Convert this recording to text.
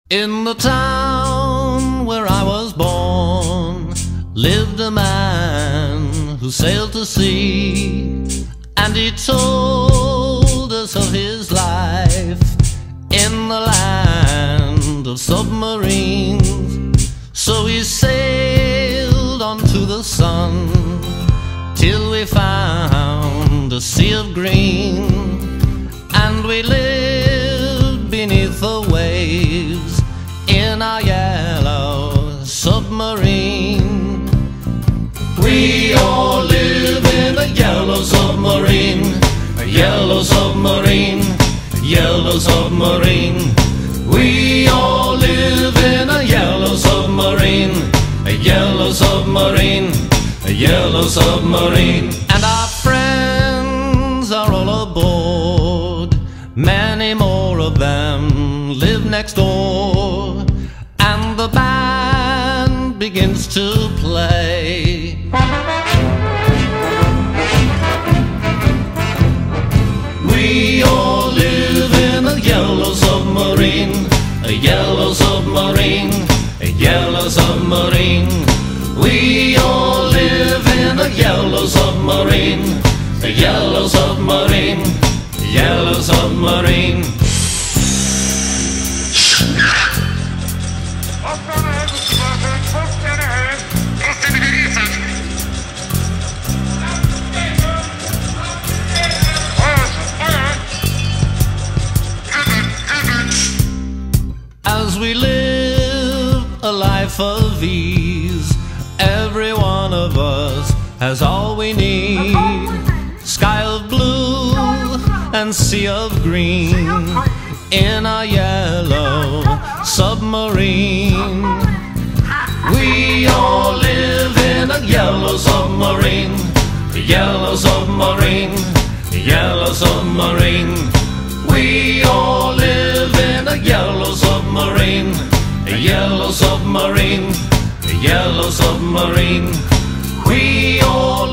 In the town where I was born lived a man who sailed to sea, and he told us of his life in the land of submarines. So we sailed on to the sun till we found a sea of green, and we lived beneath the waves in our yellow submarine. We all live in a yellow submarine, a yellow submarine, a yellow submarine. We all live in a yellow submarine, a yellow submarine, a yellow submarine. And our friends are all aboard, many more of them live next door, and the band begins to play. We all live in a yellow submarine, a yellow submarine, a yellow submarine. We all live in a yellow submarine, a yellow submarine, a yellow submarine. As we live a life of ease, every one of us has all we need. Sky of blue and sea of green in a yellow submarine. We all live in a yellow submarine, a yellow submarine, a yellow submarine. We all live in a yellow submarine, a yellow submarine, a yellow submarine. We all